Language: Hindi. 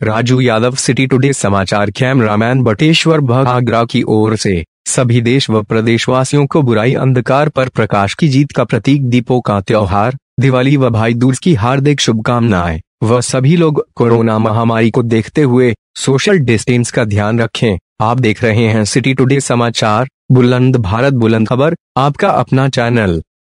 राजू यादव, सिटी टुडे समाचार। कैमरामैन बटेश्वर भागरा की ओर से सभी देश व प्रदेशवासियों को बुराई अंधकार पर प्रकाश की जीत का प्रतीक दीपों का त्योहार दिवाली व भाई दूज की हार्दिक शुभकामनाएं। वह सभी लोग कोरोना महामारी को देखते हुए सोशल डिस्टेंस का ध्यान रखें। आप देख रहे हैं सिटी टुडे समाचार, बुलंद भारत बुलंद खबर, आपका अपना चैनल।